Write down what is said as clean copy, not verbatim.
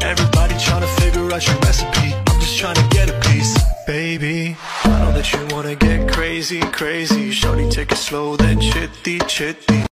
Everybody tryna figure out your recipe, I'm just tryna get a piece. Baby, I know that you wanna get crazy, crazy. Shorty, take it slow, then chitty, chitty.